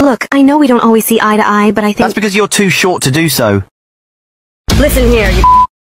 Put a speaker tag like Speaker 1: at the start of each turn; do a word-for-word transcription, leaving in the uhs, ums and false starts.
Speaker 1: Look, I know we don't always see eye to eye, but I think-
Speaker 2: That's because you're too short to do so.
Speaker 1: Listen here, you